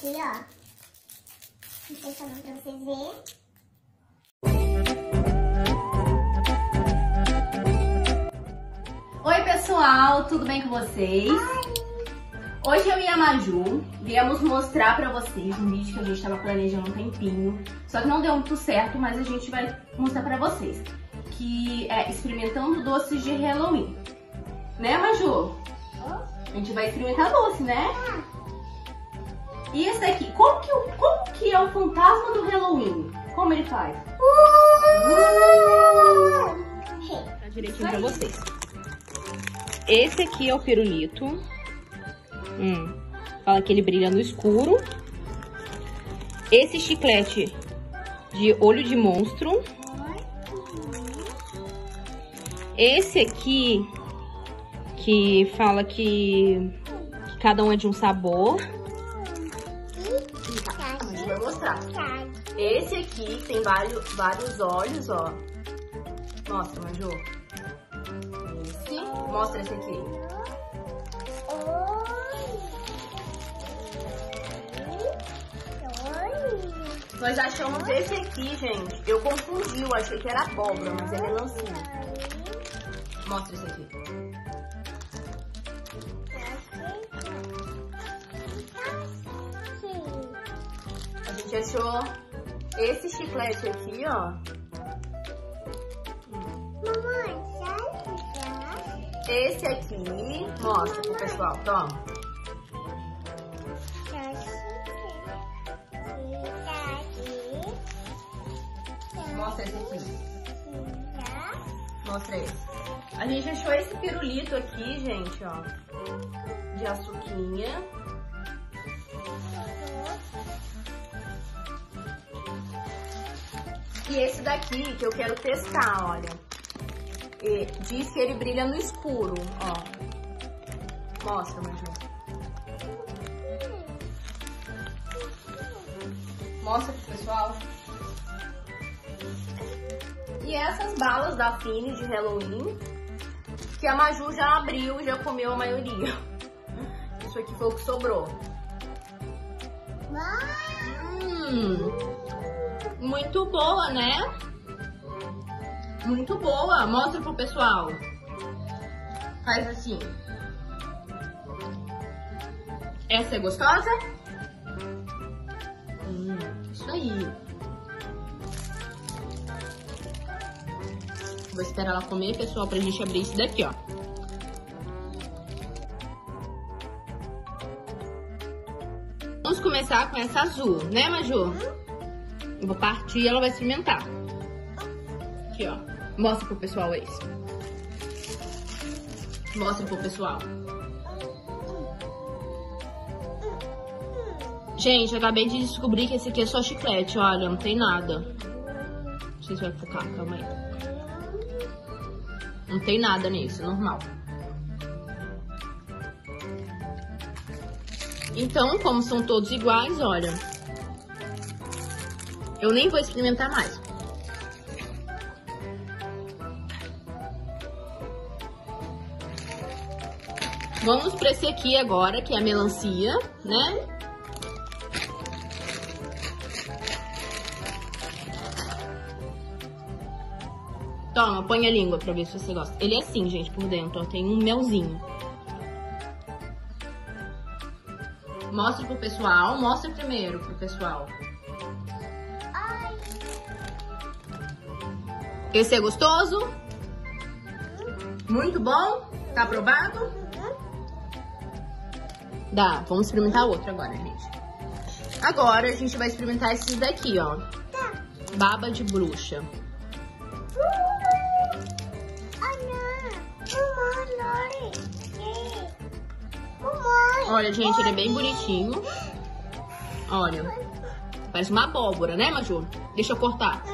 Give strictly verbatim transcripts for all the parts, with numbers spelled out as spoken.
aqui, ó. Vou deixar pra vocês verem. Oi, pessoal, tudo bem com vocês? Oi. Hoje eu e a Maju viemos mostrar pra vocês um vídeo que a gente tava planejando um tempinho. Só que não deu muito certo, mas a gente vai mostrar pra vocês. Que é experimentando doces de Halloween. Né, Maju? A gente vai experimentar doce, né? E esse daqui, como que, como que é o fantasma do Halloween? Como ele faz? Uh! Tá direitinho pra vocês. Esse aqui é o pirulito. Hum, fala que ele brilha no escuro. Esse chiclete de olho de monstro. Esse aqui que fala que, que cada um é de um sabor. A gente vai mostrar. Esse aqui tem vários, vários olhos, ó. Mostra, Maju. Esse. Mostra esse aqui. Nós achamos esse aqui, gente. Eu confundi, eu achei que era abóbora, mas é melancia. Mostra esse aqui. A gente achou esse chiclete aqui, ó. Mamãe, sabe? Esse aqui, mostra pro pessoal, toma. Mostra esse aqui. Mostra esse. A gente achou esse pirulito aqui, gente, ó. De açuquinha. E esse daqui que eu quero testar, olha. E diz que ele brilha no escuro, ó. Mostra, Maju. Mostra pro pessoal. E essas balas da Fini de Halloween, que a Maju já abriu e já comeu a maioria. Isso aqui foi o que sobrou. Hum, muito boa, né? Muito boa. Mostra pro pessoal. Faz assim. Essa é gostosa? Hum, isso aí. Vou esperar ela comer, pessoal, pra gente abrir esse daqui, ó. Vamos começar com essa azul, né, Maju? Eu vou partir e ela vai experimentar. Aqui, ó. Mostra pro pessoal esse. Mostra pro pessoal. Gente, eu acabei de descobrir que esse aqui é só chiclete, olha, não tem nada. Não sei se vai focar, calma aí. Não tem nada nesse, normal. Então, como são todos iguais, olha. Eu nem vou experimentar mais. Vamos para esse aqui agora, que é a melancia, né? Toma, põe a língua pra ver se você gosta. Ele é assim, gente, por dentro, ó. Tem um melzinho. Mostra pro pessoal. Mostra primeiro pro pessoal. Esse é gostoso? Muito bom? Tá aprovado? Dá, vamos experimentar outro agora, gente. Agora a gente vai experimentar esses daqui, ó. Baba de bruxa. Olha, gente, ele é bem bonitinho. Olha. Parece uma abóbora, né, Maju? Deixa eu cortar.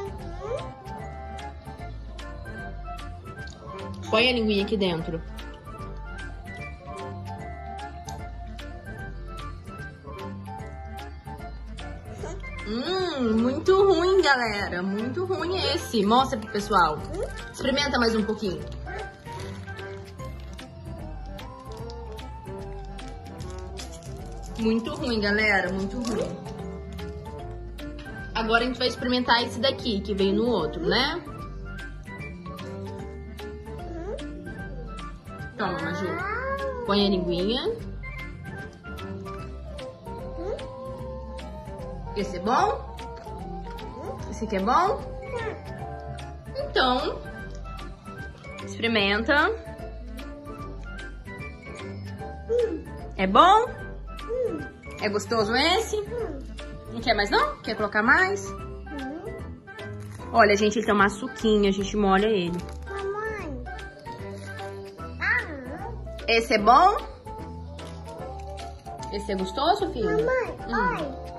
Põe a linguinha aqui dentro. Hum, muito ruim, galera. Muito ruim esse. Mostra pro pessoal. Experimenta mais um pouquinho. Muito ruim, galera, muito ruim. Agora a gente vai experimentar esse daqui, que veio no outro, né? Toma, Maju. Põe a linguinha. Esse é bom? Esse aqui é bom? Então, experimenta. É bom? É gostoso esse? Não quer mais não? Quer colocar mais? Olha, gente, ele tem uma suquinha, a gente molha ele. Mamãe. Esse é bom? Esse é gostoso, filho? Mamãe, Hum. olha.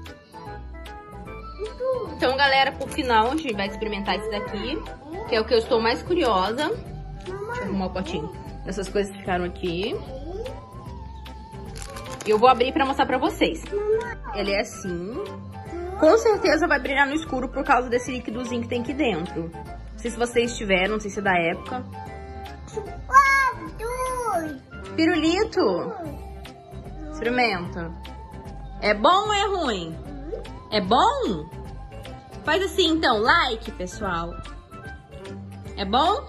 Então, galera, por final, a gente vai experimentar esse daqui, que é o que eu estou mais curiosa. Deixa eu arrumar o potinho. Essas coisas ficaram aqui. E eu vou abrir pra mostrar pra vocês. Ele é assim. Com certeza vai brilhar no escuro por causa desse líquidozinho que tem aqui dentro. Não sei se vocês tiveram, não sei se é da época. Pirulito. Experimenta. É bom ou é ruim? É bom? Faz assim, então. Like, pessoal. É bom?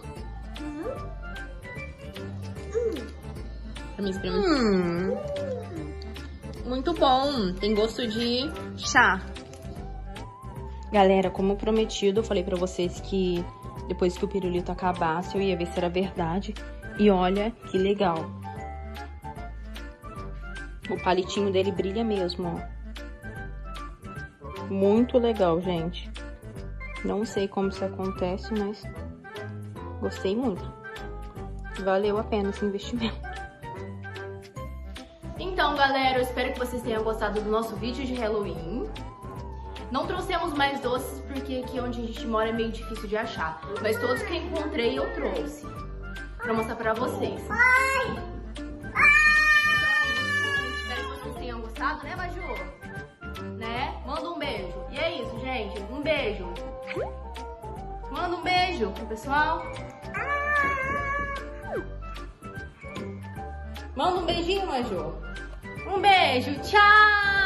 Pra mim experimentar. Hum. Muito bom. Tem gosto de chá. Galera, como prometido, eu falei pra vocês que depois que o pirulito acabasse, eu ia ver se era verdade. E olha que legal. O palitinho dele brilha mesmo, ó. Muito legal, gente. Não sei como isso acontece, mas gostei muito. Valeu a pena esse investimento. Então, galera, eu espero que vocês tenham gostado do nosso vídeo de Halloween. Não trouxemos mais doces porque aqui onde a gente mora é meio difícil de achar. Mas todos que eu encontrei eu trouxe pra mostrar pra vocês. Ai! Espero que vocês tenham gostado, né, Maju? Né? Manda um beijo. E é isso, gente. Um beijo. Manda um beijo pro pessoal. Manda um beijinho, Maju. Um beijo. Tchau!